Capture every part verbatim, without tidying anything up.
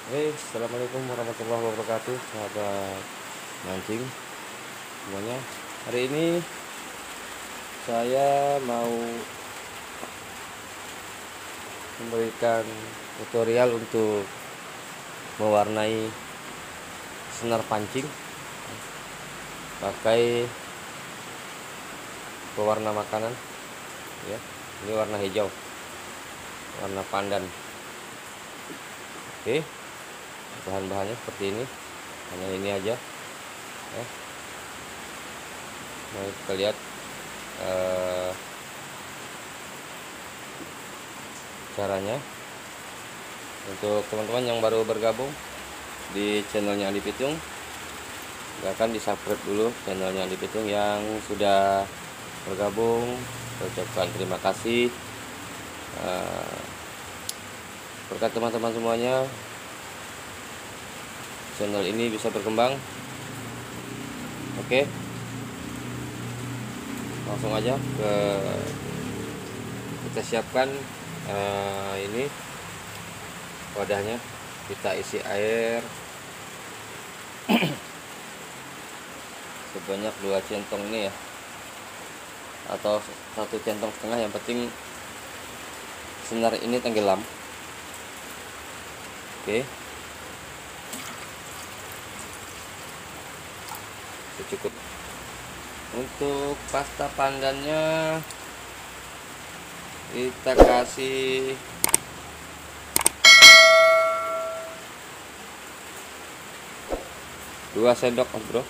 Oke, assalamualaikum warahmatullahi wabarakatuh, sahabat mancing semuanya. Hari ini saya mau memberikan tutorial untuk mewarnai senar pancing pakai pewarna makanan. Ya, ini warna hijau, warna pandan. Oke, bahan-bahannya seperti ini, hanya ini aja ya. Nah, kita lihat eh, caranya. Untuk teman-teman yang baru bergabung di channelnya Andi Pitung, silahkan di subscribe dulu channelnya Andi Pitung. Yang sudah bergabung, saya ucapkan terima kasih. eh, berkat teman-teman semuanya, channel ini bisa berkembang. Oke, langsung aja ke kita siapkan uh, ini wadahnya. Kita isi air sebanyak dua centong ini ya, atau satu centong setengah, yang penting senar ini tenggelam. Oke, cukup. Untuk pasta pandannya kita kasih dua sendok, mas bro.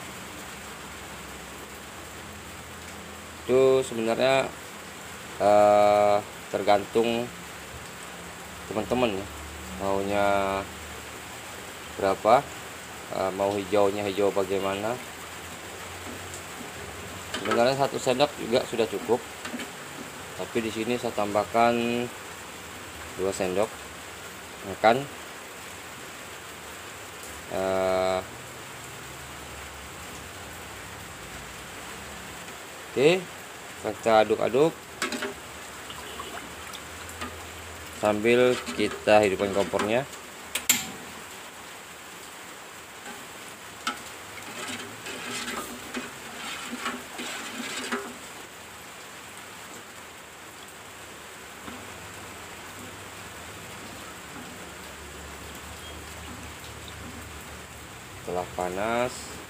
Itu sebenarnya eh, tergantung teman-teman ya, maunya berapa, eh, mau hijaunya hijau bagaimana. Sebenarnya satu sendok juga sudah cukup, tapi di sini saya tambahkan dua sendok makan. Uh, Oke, kita aduk-aduk sambil kita hidupkan kompornya. Setelah panas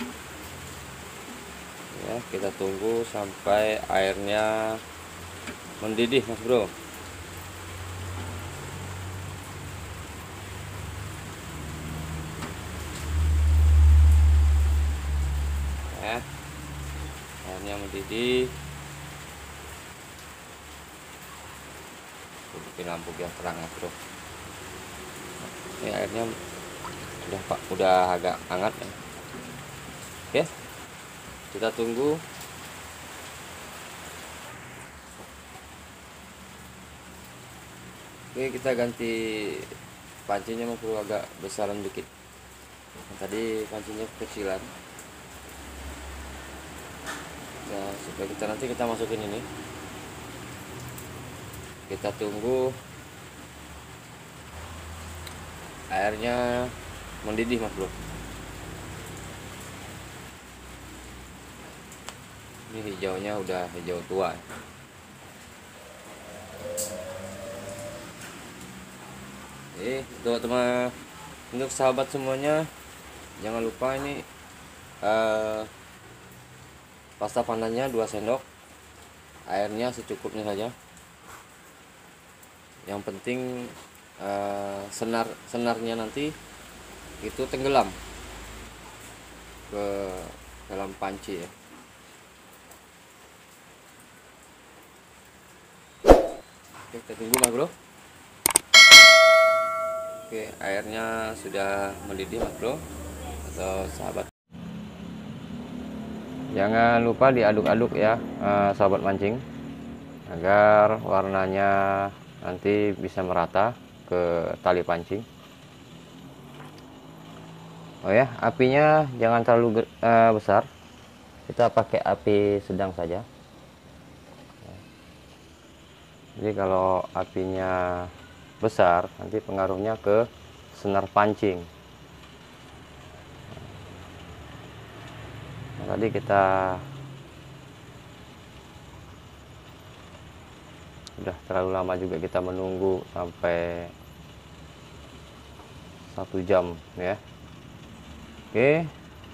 ya, kita tunggu sampai airnya mendidih, mas bro. Ya, airnya mendidih. Bikin lampu biar terang, mas bro. Ini airnya udah pak udah agak hangat ya. Oke, kita tunggu. Oke, kita ganti pancinya, mas bro, agak besaran dikit. Tadi pancinya kecilan ya, supaya kita nanti kita masukin ini. Kita tunggu airnya mendidih, mas bro. Ini hijaunya udah hijau tua. Eh, untuk teman, untuk sahabat semuanya, jangan lupa ini uh, pasta pandannya dua sendok, airnya secukupnya saja. Yang penting uh, senar senarnya nanti itu tenggelam ke dalam panci ya. Oke, kita tunggu, mas bro. Oke, airnya sudah mendidih, mas bro atau sahabat. Jangan lupa diaduk-aduk ya, eh, sahabat mancing, agar warnanya nanti bisa merata ke tali pancing. Oh ya, apinya jangan terlalu eh, besar. Kita pakai api sedang saja. Jadi kalau apinya besar nanti pengaruhnya ke senar pancing. Nah, tadi kita udah terlalu lama juga kita menunggu sampai satu jam ya. Oke.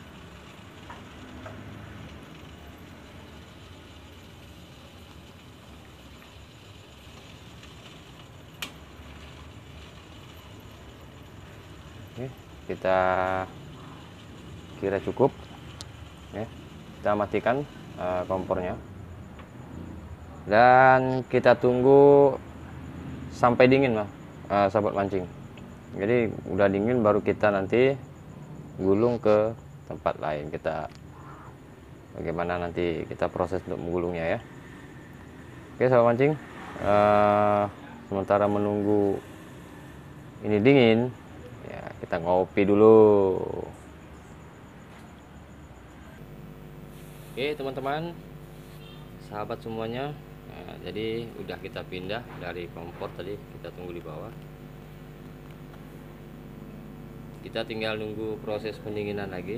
Oke, kita kira cukup ya. Kita matikan uh, kompornya dan kita tunggu sampai dingin lah, uh, sahabat mancing. Jadi udah dingin baru kita nanti gulung ke tempat lain. Kita bagaimana nanti kita proses untuk menggulungnya ya. Oke sahabat mancing, uh, sementara menunggu ini dingin ya, kita ngopi dulu. Oke teman-teman, sahabat semuanya, nah, jadi udah kita pindah dari kompor tadi, kita tunggu di bawah. Kita tinggal nunggu proses pendinginan lagi.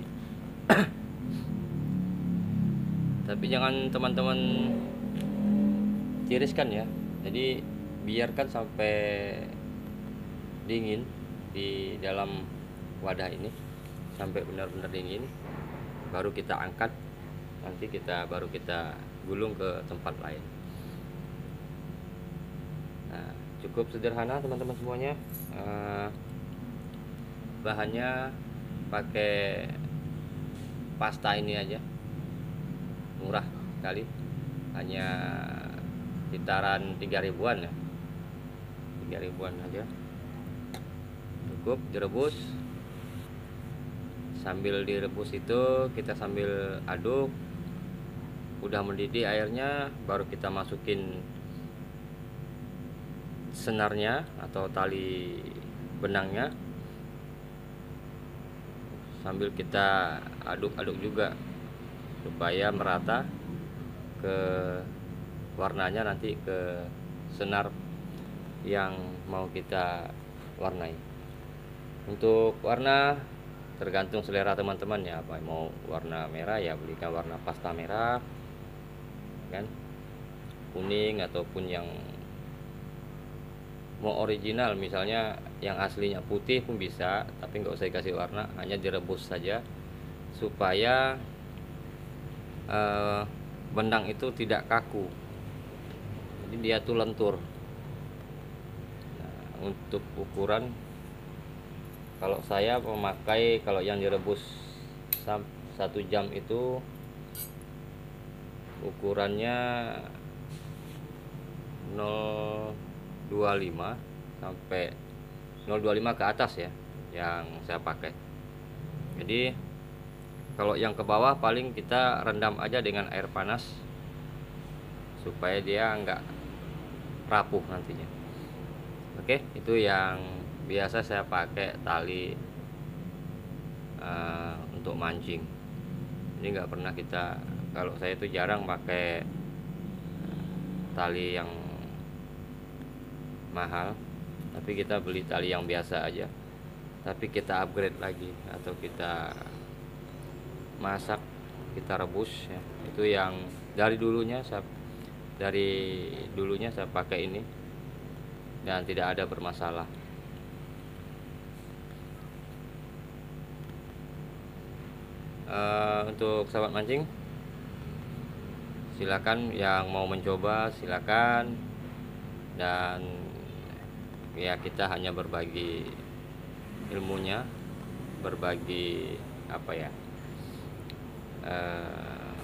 Tapi jangan teman-teman tiriskan ya. Jadi biarkan sampai dingin di dalam wadah ini sampai benar-benar dingin, baru kita angkat. Nanti kita baru kita gulung ke tempat lain. Nah, cukup sederhana teman-teman semuanya. Uh, bahannya pakai pasta ini aja, murah sekali, hanya sekitaran tiga ribuan ya, tiga ribuan aja, cukup direbus. Sambil direbus itu kita sambil aduk, udah mendidih airnya, baru kita masukin senarnya atau tali benangnya, sambil kita aduk-aduk juga supaya merata ke warnanya nanti ke senar yang mau kita warnai. Untuk warna tergantung selera teman-teman ya, apa mau warna merah ya belikan warna pasta merah kan, kuning, ataupun yang mau original misalnya yang aslinya putih pun bisa, tapi nggak usah dikasih warna, hanya direbus saja supaya eh, benang itu tidak kaku, jadi dia tuh lentur. Nah, untuk ukuran, kalau saya memakai, kalau yang direbus satu jam itu ukurannya nol dua lima sampai nol dua lima ke atas ya yang saya pakai. Jadi kalau yang ke bawah paling kita rendam aja dengan air panas supaya dia enggak rapuh nantinya. Oke, itu yang biasa saya pakai tali uh, untuk mancing. Ini enggak pernah kita, kalau saya itu jarang pakai tali yang mahal, tapi kita beli tali yang biasa aja, tapi kita upgrade lagi, atau kita masak, kita rebus ya. Itu yang dari dulunya saya dari dulunya saya pakai ini dan tidak ada bermasalah. Uh, untuk sahabat mancing, silakan yang mau mencoba silakan, dan ya kita hanya berbagi ilmunya, berbagi apa ya, eh,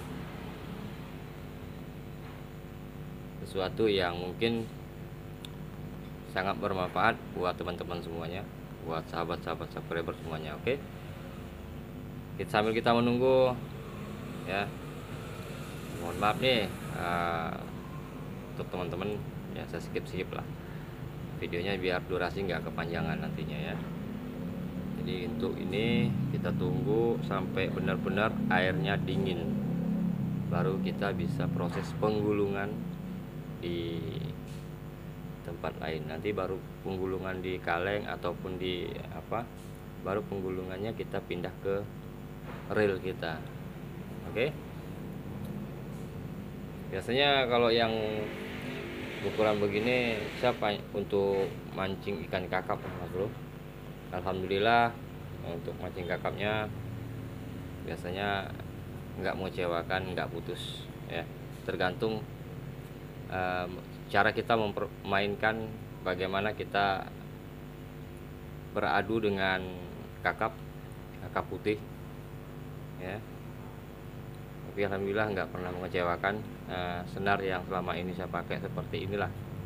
sesuatu yang mungkin sangat bermanfaat buat teman-teman semuanya, buat sahabat-sahabat subscriber semuanya. Oke, kita sambil kita menunggu ya, mohon maaf nih uh, untuk teman-teman ya, saya skip-skip lah videonya biar durasi nggak kepanjangan nantinya ya. Jadi untuk ini kita tunggu sampai benar-benar airnya dingin, baru kita bisa proses penggulungan di tempat lain. Nanti baru penggulungan di kaleng ataupun di apa, baru penggulungannya kita pindah ke reel kita. Oke. Biasanya kalau yang ukuran begini siapa untuk mancing ikan kakap, Mas Bro. Alhamdulillah untuk mancing kakapnya biasanya nggak mengecewakan, nggak putus ya. Tergantung um, cara kita mempermainkan, bagaimana kita beradu dengan kakap kakap putih ya. Tapi alhamdulillah nggak pernah mengecewakan. uh, senar yang selama ini saya pakai seperti inilah,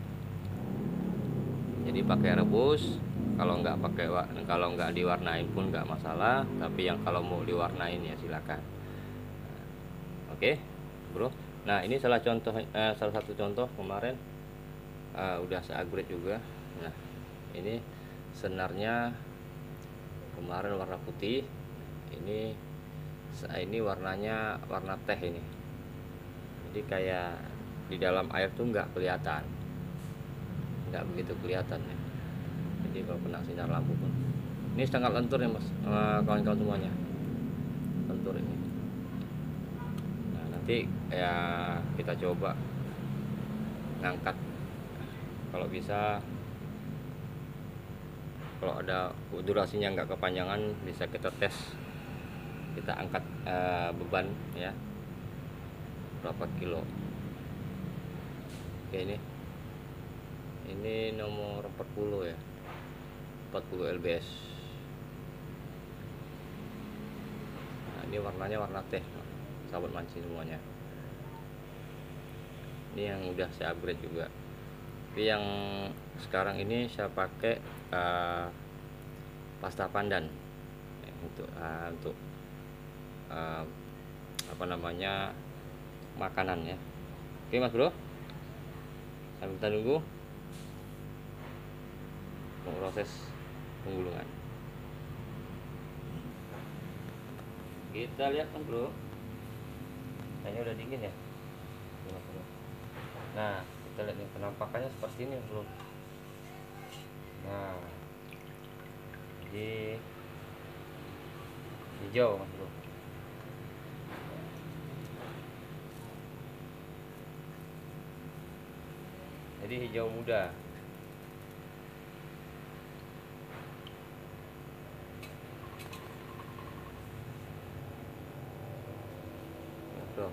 jadi pakai rebus. Kalau nggak pakai, kalau nggak diwarnain pun nggak masalah, tapi yang kalau mau diwarnain ya silakan. Oke bro, nah ini salah contoh, eh, salah satu contoh kemarin uh, udah saya upgrade juga. Nah ini senarnya kemarin warna putih, ini ini warnanya warna teh ini, jadi kayak di dalam air tuh nggak kelihatan, nggak begitu kelihatan ya. Jadi kalau kena sinar lampu pun ini sangat lentur ya mas, kawan-kawan semuanya, lentur ini. Nah nanti ya kita coba ngangkat, kalau bisa, kalau ada durasinya nggak kepanjangan bisa kita tes, kita angkat uh, beban ya, berapa kilo. Oke, ini ini nomor empat puluh ya, empat puluh lbs. Nah ini warnanya warna teh, sahabat mancing semuanya. Ini yang udah saya upgrade juga. Tapi yang sekarang ini saya pakai uh, pasta pandan ya, untuk uh, untuk Uh, apa namanya makanan ya. Oke mas bro, sambil kita nunggu proses penggulungan, kita lihat mas bro. Kayaknya udah dingin ya. Nah kita lihat nih penampakannya seperti ini mas bro. Nah jadi hijau mas bro. Jadi hijau muda. Tuh.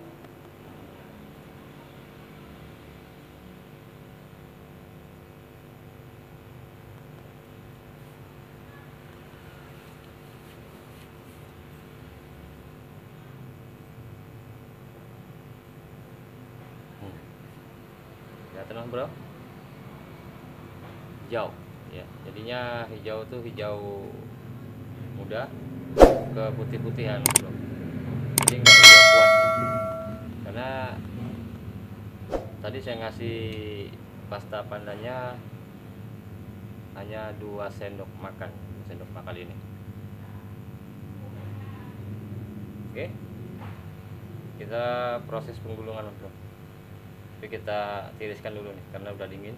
Kelihatan bro, hijau ya, jadinya hijau tuh hijau muda ke putih-putihan bro, jadi nggak hijau kuat ya. Karena tadi saya ngasih pasta pandannya hanya dua sendok makan, dua sendok makan ini. Oke, kita proses penggulungan bro. Tapi kita tiriskan dulu nih karena udah dingin.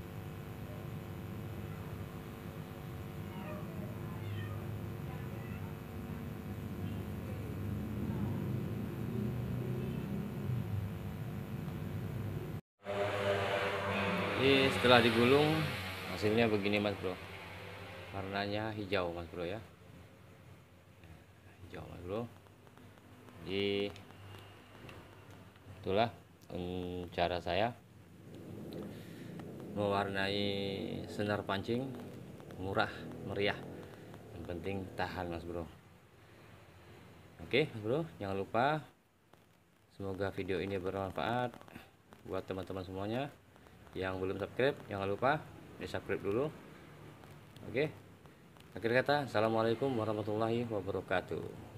Jadi setelah digulung hasilnya begini mas bro, warnanya hijau mas bro ya, hijau mas bro. Jadi itulah cara saya mewarnai senar pancing, murah meriah, yang penting tahan mas bro. Oke mas bro, jangan lupa, semoga video ini bermanfaat buat teman-teman semuanya. Yang belum subscribe jangan lupa di subscribe dulu. Oke, akhir kata assalamualaikum warahmatullahi wabarakatuh.